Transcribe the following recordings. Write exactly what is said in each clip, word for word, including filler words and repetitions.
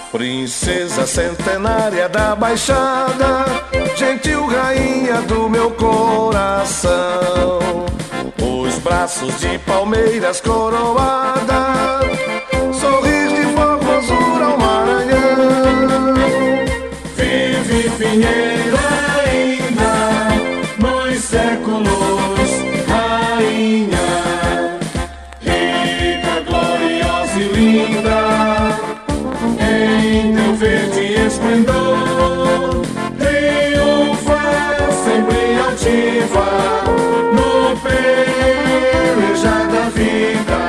Princesa centenária da Baixada, gentil rainha do meu coração. Os braços de palmeiras coroada, sorrir de formosura ao Maranhão. Vive Pinheiro ainda, nos séculos, rainha, rica, gloriosa e linda, em teu verde esplendor, triunfa sempre altiva, no pelejar da vida,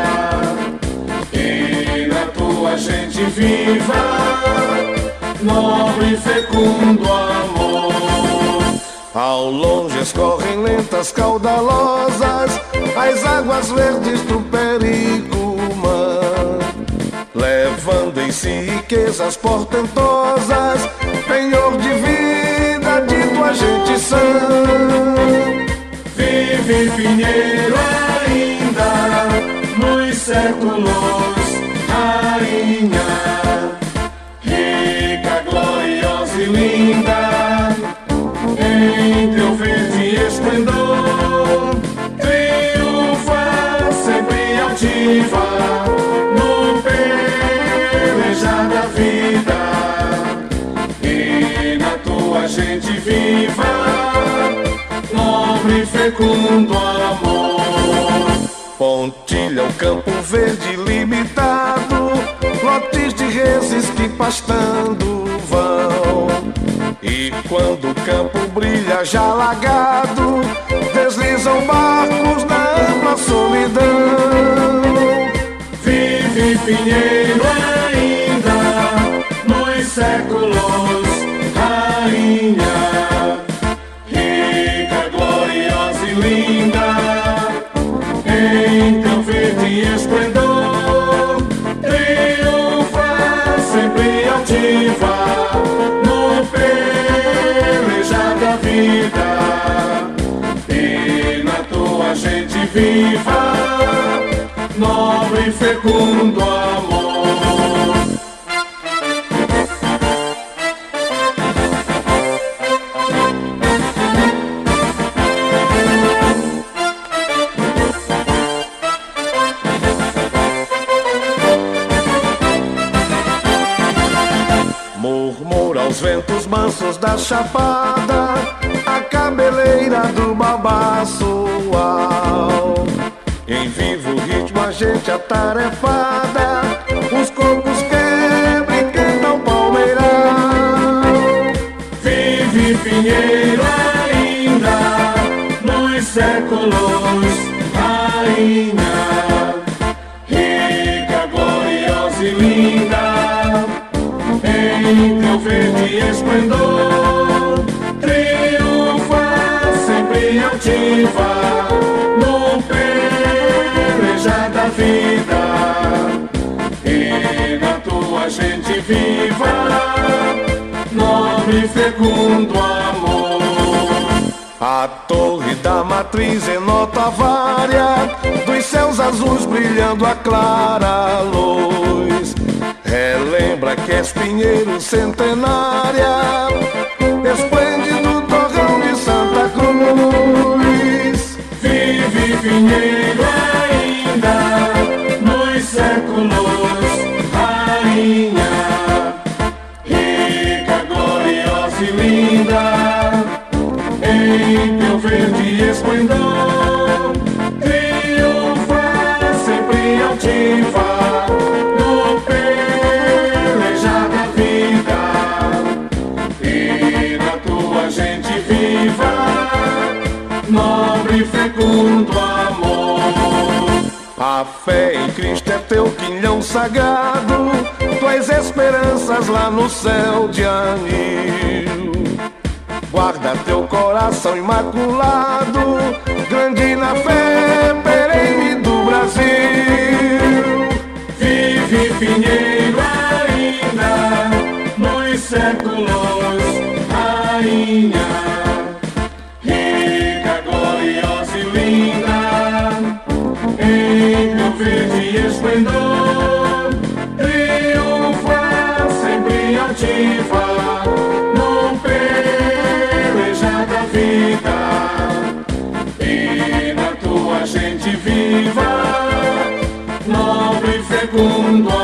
e na tua gente viva, nobre e fecundo amor. Ao longe escorrem lentas caudalosas as águas verdes do Pericumã, levando em si riquezas portentosas, penhor de vida de tua gente sã. Vive Pinheiro ainda, nos séculos, rainha, rica, gloriosa e linda, em teu verde esplendor, triunfa sempre altiva, no pelejar da vida, e na tua gente viva, nobre e fecundo amor. Pontilha o campo verde limitado, lotes de reses que pastando vão. E quando o campo brilha já lagado, deslizam barcos na ampla solidão. Vive Pinheiro ainda, nos séculos, rainha, rica, gloriosa e linda, em teu verde esplendor, triunfa sempre altiva, no pelejar da vida, e na tua gente viva, nobre e fecundo amor. Murmura aos ventos mansos da chapada a cabeleira do babaço. Em vivo ritmo a gente atarefada, os cocos quebram e cantam palmeirão. Vive Pinheiro ainda, nos séculos, rainha, rica, gloriosa e linda, em teu verde esplendor, triunfa sempre altiva, no pelejar da vida, e na tua gente viva, nobre e fecundo amor. A torre da matriz em nota vária, dos céus azuis brilhando a clara luz, relembra que és Pinheiro centenária, esplêndido torrão de Santa Cruz. Vive Pinheiro ainda, nos séculos, rainha, rica, gloriosa e linda, em teu verde esplendor, triunfa sempre altiva, no pelejar da vida, e na tua gente viva, nobre e fecundo amor. A fé em Cristo é teu quinhão sagrado, tuas esperanças lá no céu de anil. Guarda teu coração imaculado, grande na fé perene do Brasil. Vive Pinheiro ainda, nos séculos, rainha, rica, gloriosa e linda, em teu verde esplendor, triunfa sempre altiva no pelejar da vida, e na tua gente viva, nobre e fecundo